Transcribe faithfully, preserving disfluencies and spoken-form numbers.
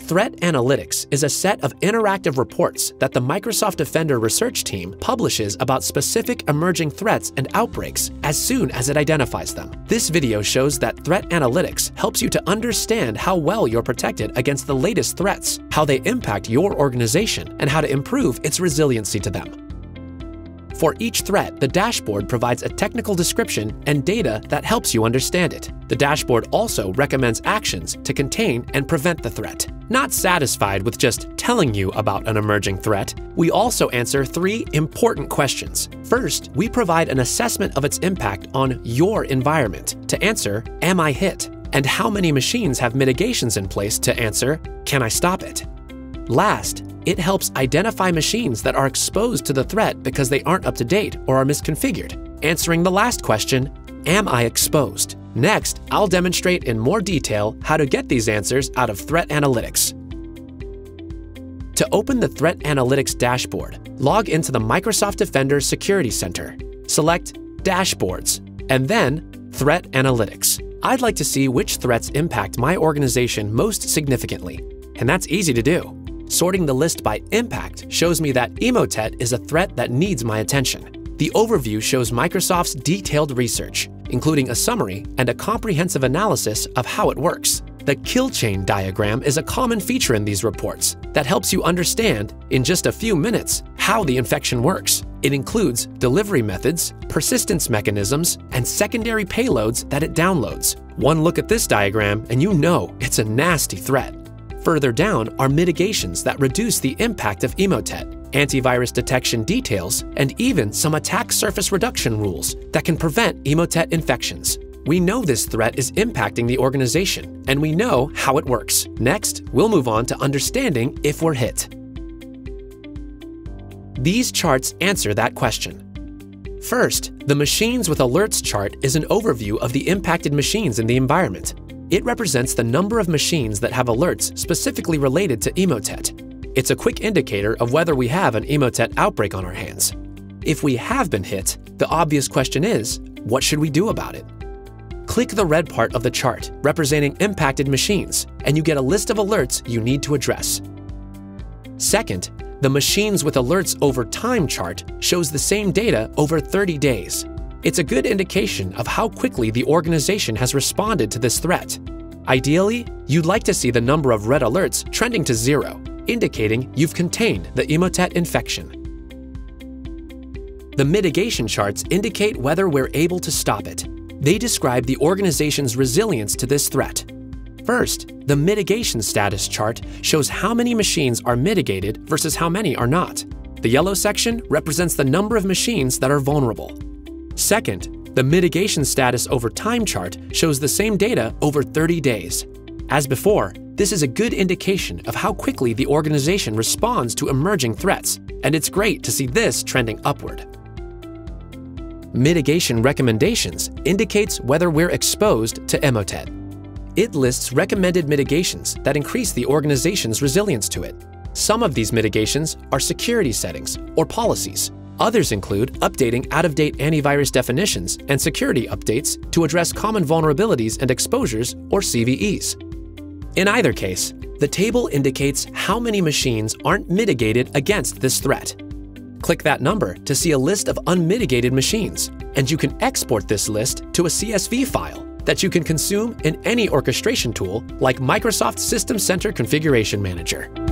Threat Analytics is a set of interactive reports that the Microsoft Defender research team publishes about specific emerging threats and outbreaks as soon as it identifies them. This video shows that Threat Analytics helps you to understand how well you're protected against the latest threats, how they impact your organization, and how to improve its resiliency to them. For each threat, the dashboard provides a technical description and data that helps you understand it. The dashboard also recommends actions to contain and prevent the threat. Not satisfied with just telling you about an emerging threat, we also answer three important questions. First, we provide an assessment of its impact on your environment. To answer, am I hit? And how many machines have mitigations in place to answer, can I stop it? Last, it helps identify machines that are exposed to the threat because they aren't up to date or are misconfigured, answering the last question, am I exposed? Next, I'll demonstrate in more detail how to get these answers out of Threat Analytics. To open the Threat Analytics dashboard, log into the Microsoft Defender Security Center. Select Dashboards, and then Threat Analytics. I'd like to see which threats impact my organization most significantly, and that's easy to do. Sorting the list by impact shows me that Emotet is a threat that needs my attention. The overview shows Microsoft's detailed research, including a summary and a comprehensive analysis of how it works. The kill chain diagram is a common feature in these reports that helps you understand, in just a few minutes, how the infection works. It includes delivery methods, persistence mechanisms, and secondary payloads that it downloads. One look at this diagram and you know it's a nasty threat. Further down are mitigations that reduce the impact of Emotet, antivirus detection details, and even some attack surface reduction rules that can prevent Emotet infections. We know this threat is impacting the organization, and we know how it works. Next, we'll move on to understanding if we're hit. These charts answer that question. First, the Machines with Alerts chart is an overview of the impacted machines in the environment. It represents the number of machines that have alerts specifically related to Emotet. It's a quick indicator of whether we have an Emotet outbreak on our hands. If we have been hit, the obvious question is, what should we do about it? Click the red part of the chart representing impacted machines, and you get a list of alerts you need to address. Second, the Machines with Alerts over Time chart shows the same data over thirty days. It's a good indication of how quickly the organization has responded to this threat. Ideally, you'd like to see the number of red alerts trending to zero, indicating you've contained the Emotet infection. The mitigation charts indicate whether we're able to stop it. They describe the organization's resilience to this threat. First, the mitigation status chart shows how many machines are mitigated versus how many are not. The yellow section represents the number of machines that are vulnerable. Second, the mitigation status over time chart shows the same data over thirty days. As before, this is a good indication of how quickly the organization responds to emerging threats, and it's great to see this trending upward. Mitigation recommendations indicates whether we're exposed to Emotet. It lists recommended mitigations that increase the organization's resilience to it. Some of these mitigations are security settings or policies. Others include updating out-of-date antivirus definitions and security updates to address common vulnerabilities and exposures, or C V Es. In either case, the table indicates how many machines aren't mitigated against this threat. Click that number to see a list of unmitigated machines, and you can export this list to a C S V file that you can consume in any orchestration tool like Microsoft System Center Configuration Manager.